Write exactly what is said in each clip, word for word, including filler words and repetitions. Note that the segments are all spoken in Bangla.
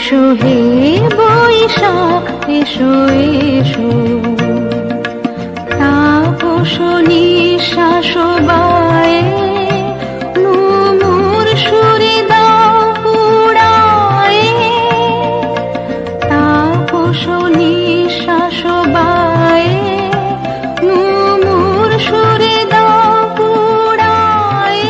এসো হে বৈশাখ এসো এসো, তাপস নিঃশ্বাস বায়ে নুমুর সুরে দাও পুড়ায়ে, তাপস নিঃশ্বাস বায়ে নুমুর সুরে দাও পুড়ায়ে।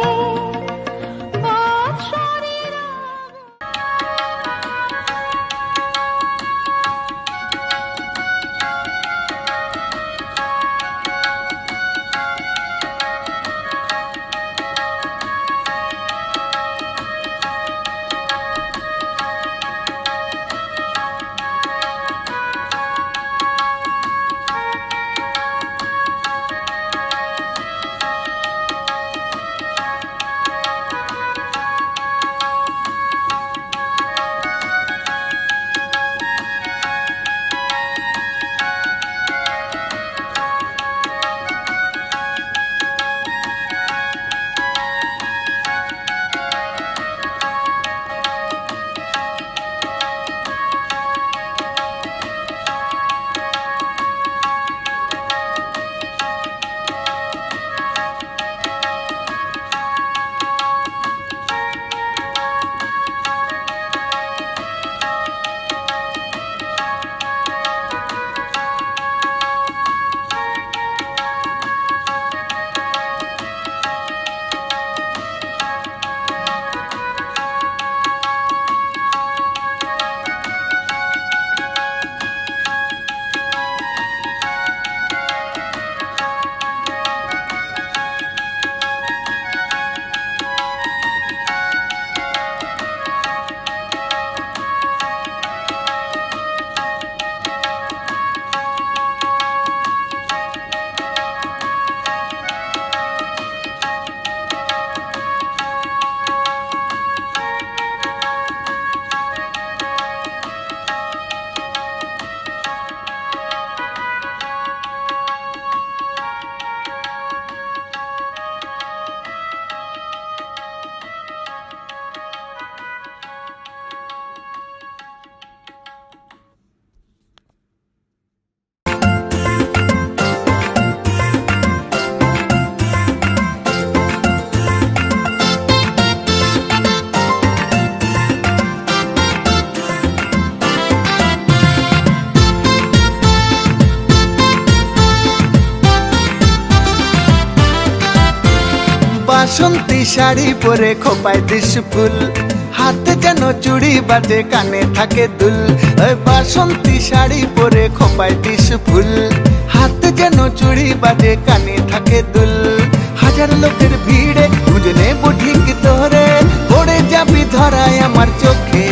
বাসন্তী শাড়ি পরে খোপায় দিস ফুল, হাতে যেন চুড়ি বাজে কানে থাকে দুল। ওই বাসন্তী শাড়ি পরে খোপায় দিস ফুল, হাতে যেন চুড়ি বাজে কানে থাকে দুল। হাজার লোকের ভিড়ে খুঁজে নেব ঠিক তোরে, পড়ে যাবি ধরায় আমার চোখে।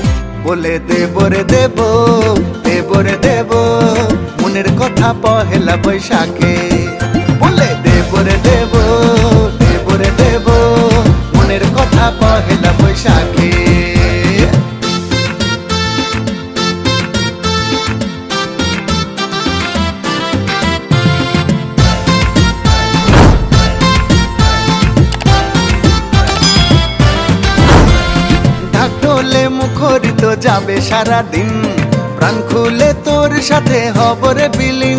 বলে দেব রে দেব, দেব রে দেব মনের কথা পহেলা বৈশাখে। বলে দেব রে দেব, দেব রে দেব মনের কথা পহেলা বৈশাখে। ঢাকঢোলে মুখরিত যাবে সারা দিন, প্রাণ খুলে তোর সাথে হব রে বিলীন।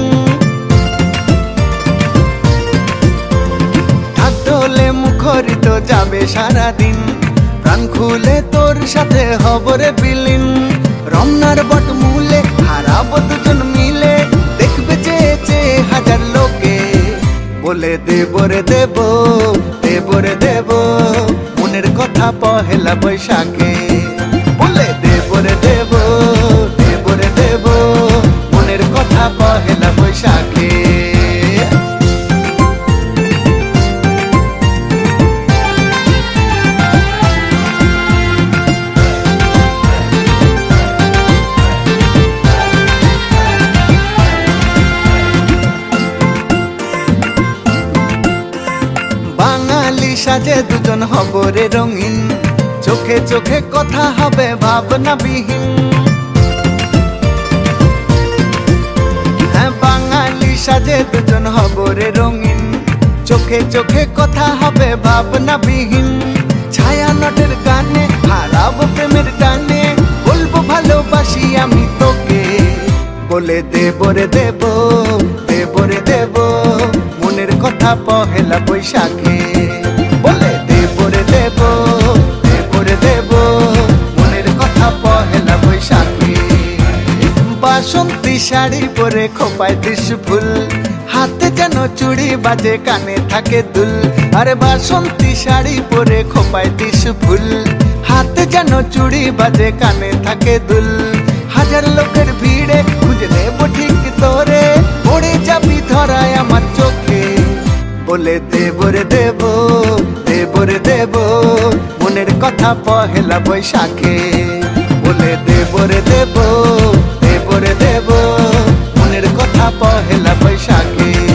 ঢাকঢোলে মুখরিত যাবে সারা দিন, প্রাণ খুলে তোর সাথে হব রে বিলীন। রমনার বট মূলে হারাবো দুজন মিলে, দেখবে চেয়ে চেয়ে হাজার লোকে। বলে দেব রে দেব, দেব রে দেব মনের কথা পহেলা বৈশাখে। বলে দেব রে দেব, দেব রে দেব মনের কথা পহেলা বৈশাখে। বাঙালি সাজে দুজন হব রে রঙিন, চোখে চোখে কথা হবে ভাবনা বিহীন। হ্যাঁ বাঙালি সাজে দুজন হব রে রঙিন, চোখে চোখে কথা হবে ভাবনা বিহীন। ছায়া নটের গানে হারাবো প্রেমের টানে, বলবো বলে দেব রে দেব দেব রে দেব মনের কথা পহেলা বৈশাখে বলে দেব রে দেব দেব রে দেব মনের কথা পহেলা বৈশাখে বাসন্তী শাড়ি পরে খোপায় দিস ফুল হাতে যেন চুড়ি বাজে কানে থাকে দুল আরে বাসন্তী শাড়ি পরে খোপায় দিস ফুল হাতে যেন চুড়ি বাজে কানে থাকে দুল হাজার লোকের ভিড়ে খুঁজে নেব ঠিক তোরে পড়ে যাবি ধরায় আমার চোখে বলে দেব রে দেব দেব রে দেব মনের কথা পহেলা বৈশাখে বলে দেব রে দেব দেব রে দেব মনের কথা পহেলা বৈশাখে